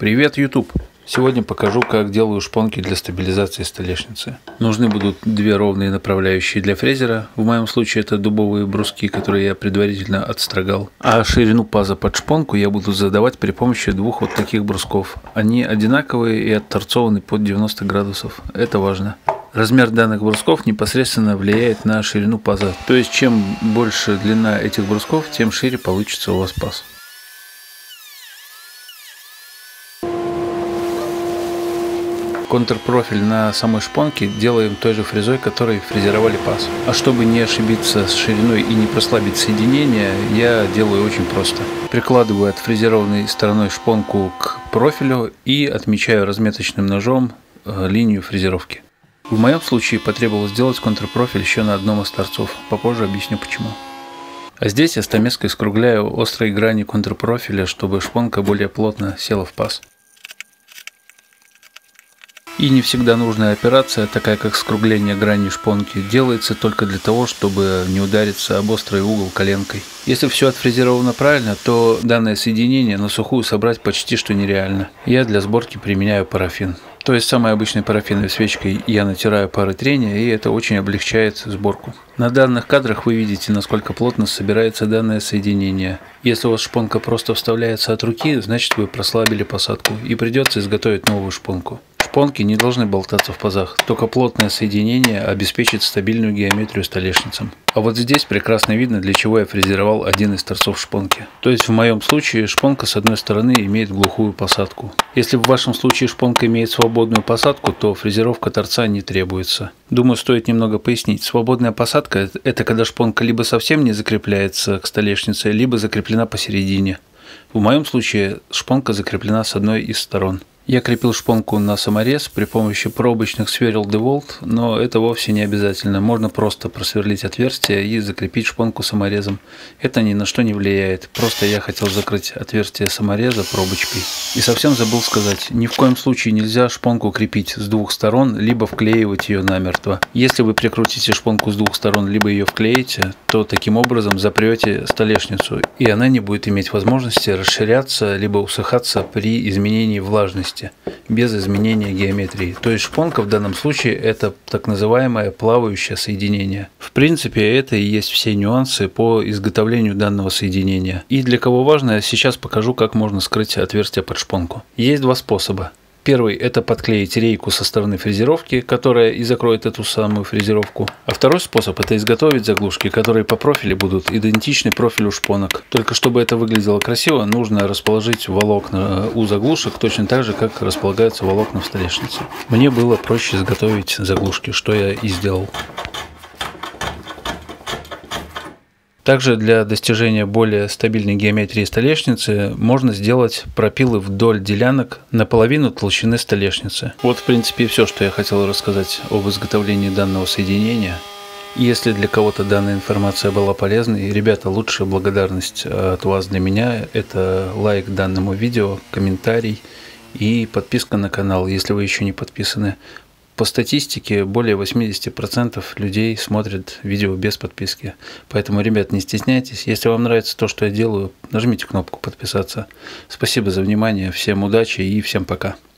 Привет, YouTube! Сегодня покажу, как делаю шпонки для стабилизации столешницы. Нужны будут две ровные направляющие для фрезера. В моем случае это дубовые бруски, которые я предварительно отстрогал. А ширину паза под шпонку я буду задавать при помощи двух вот таких брусков. Они одинаковые и отторцованы под 90 градусов. Это важно. Размер данных брусков непосредственно влияет на ширину паза. То есть, чем больше длина этих брусков, тем шире получится у вас паз. Контрпрофиль на самой шпонке делаем той же фрезой, которой фрезеровали паз. А чтобы не ошибиться с шириной и не прослабить соединение, я делаю очень просто. Прикладываю отфрезерованной стороной шпонку к профилю и отмечаю разметочным ножом линию фрезеровки. В моем случае потребовалось сделать контрпрофиль еще на одном из торцов. Попозже объясню почему. А здесь я стамеской скругляю острые грани контрпрофиля, чтобы шпонка более плотно села в паз. И не всегда нужная операция, такая как скругление грани шпонки, делается только для того, чтобы не удариться об острый угол коленкой. Если все отфрезеровано правильно, то данное соединение на сухую собрать почти что нереально. Я для сборки применяю парафин. То есть самой обычной парафиновой свечкой я натираю пары трения, и это очень облегчает сборку. На данных кадрах вы видите, насколько плотно собирается данное соединение. Если у вас шпонка просто вставляется от руки, значит вы прослабили посадку и придется изготовить новую шпонку. Шпонки не должны болтаться в пазах, только плотное соединение обеспечит стабильную геометрию столешницам. А вот здесь прекрасно видно, для чего я фрезеровал один из торцов шпонки. То есть в моем случае шпонка с одной стороны имеет глухую посадку. Если в вашем случае шпонка имеет свободную посадку, то фрезеровка торца не требуется. Думаю, стоит немного пояснить. Свободная посадка – это когда шпонка либо совсем не закрепляется к столешнице, либо закреплена посередине. В моем случае шпонка закреплена с одной из сторон. Я крепил шпонку на саморез при помощи пробочных сверел DeWalt, но это вовсе не обязательно. Можно просто просверлить отверстие и закрепить шпонку саморезом. Это ни на что не влияет. Просто я хотел закрыть отверстие самореза пробочкой. И совсем забыл сказать, ни в коем случае нельзя шпонку крепить с двух сторон, либо вклеивать ее намертво. Если вы прикрутите шпонку с двух сторон, либо ее вклеите, то таким образом запрете столешницу, и она не будет иметь возможности расширяться, либо усыхаться при изменении влажности, без изменения геометрии. То есть шпонка в данном случае это так называемое плавающее соединение. В принципе, это и есть все нюансы по изготовлению данного соединения. И для кого важно, я сейчас покажу, как можно скрыть отверстие под шпонку. Есть два способа. Первый – это подклеить рейку со стороны фрезеровки, которая и закроет эту самую фрезеровку. А второй способ – это изготовить заглушки, которые по профилю будут идентичны профилю шпонок. Только чтобы это выглядело красиво, нужно расположить волокна у заглушек точно так же, как располагаются волокна в столешнице. Мне было проще изготовить заглушки, что я и сделал. Также для достижения более стабильной геометрии столешницы можно сделать пропилы вдоль делянок наполовину толщины столешницы. Вот в принципе и все, что я хотел рассказать об изготовлении данного соединения. Если для кого-то данная информация была полезной, ребята, лучшая благодарность от вас для меня – это лайк данному видео, комментарий и подписка на канал, если вы еще не подписаны. По статистике, более 80% людей смотрят видео без подписки. Поэтому, ребят, не стесняйтесь. Если вам нравится то, что я делаю, нажмите кнопку подписаться. Спасибо за внимание, всем удачи и всем пока.